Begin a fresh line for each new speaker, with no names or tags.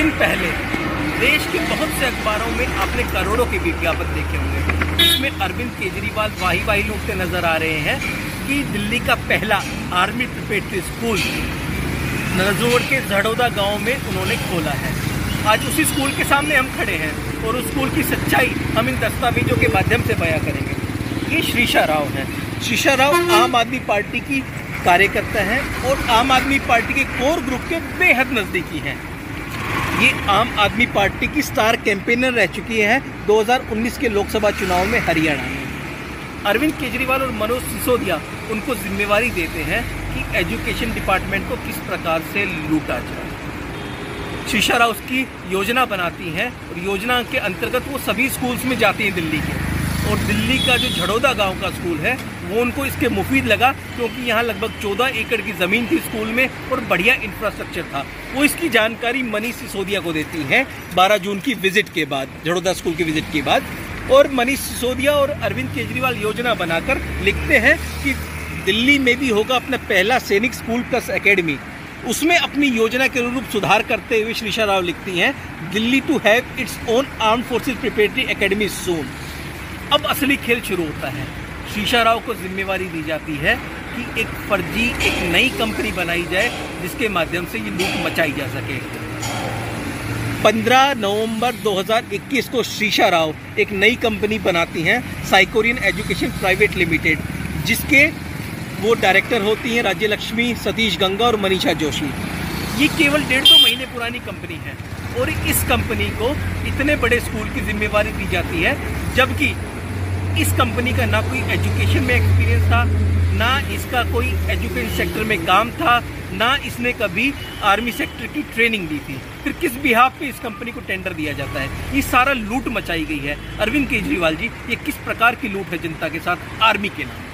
दिन पहले देश के बहुत से अखबारों में आपने करोड़ों के विज्ञापन देखे होंगे। इसमें अरविंद केजरीवाल वाही लूटते नजर आ रहे हैं कि दिल्ली का पहला आर्मी प्रिपरेटरी स्कूल नजोड़ के झड़ौदा गांव में उन्होंने खोला है। आज उसी स्कूल के सामने हम खड़े हैं और उस स्कूल की सच्चाई हम इन दस्तावेजों के माध्यम से बयां करेंगे। ये श्रीषा राव है। श्रीषा राव आम आदमी पार्टी की कार्यकर्ता हैं और आम आदमी पार्टी के कोर ग्रुप के बेहद नज़दीकी हैं। ये आम आदमी पार्टी की स्टार कैंपेनर रह चुकी है 2019 के लोकसभा चुनाव में हरियाणा में। अरविंद केजरीवाल और मनोज सिसोदिया उनको जिम्मेवारी देते हैं कि एजुकेशन डिपार्टमेंट को किस प्रकार से लूटा जाए। श्रीषा राव उसकी योजना बनाती हैं और योजना के अंतर्गत वो सभी स्कूल्स में जाती हैं दिल्ली के। और दिल्ली का जो झड़ौदा गांव का स्कूल है वो उनको इसके मुफीद लगा, क्योंकि यहाँ लगभग 14 एकड़ की ज़मीन थी स्कूल में और बढ़िया इंफ्रास्ट्रक्चर था। वो इसकी जानकारी मनीष सिसोदिया को देती हैं 12 जून की विजिट के बाद, झड़ौदा स्कूल की विजिट के बाद। और मनीष सिसोदिया और अरविंद केजरीवाल योजना बनाकर लिखते हैं कि दिल्ली में भी होगा अपना पहला सैनिक स्कूल प्लस एकेडमी। उसमें अपनी योजना के अनुरूप सुधार करते हुए श्रीषा राव लिखती हैं, Delhi to have its own armed forces preparatory academy soon. अब असली खेल शुरू होता है। श्रीषा राव को जिम्मेवारी दी जाती है कि एक फर्जी एक नई कंपनी बनाई जाए जिसके माध्यम से ये लूट मचाई जा सके। 15 नवंबर 2021 को श्रीषा राव एक नई कंपनी बनाती हैं, साइकोरियन एजुकेशन प्राइवेट लिमिटेड, जिसके वो डायरेक्टर होती हैं राज्य लक्ष्मी, सतीश गंगा और मनीषा जोशी। ये केवल 1.5 महीने पुरानी कंपनी है और इस कंपनी को इतने बड़े स्कूल की जिम्मेवारी दी जाती है, जबकि इस कंपनी का ना कोई एजुकेशन में एक्सपीरियंस था, ना इसका कोई एजुकेशन सेक्टर में काम था, ना इसने कभी आर्मी सेक्टर की ट्रेनिंग दी थी। फिर किस बिहाफ पे इस कंपनी को टेंडर दिया जाता है? ये सारा लूट मचाई गई है। अरविंद केजरीवाल जी, ये किस प्रकार की लूट है जनता के साथ आर्मी के नाम?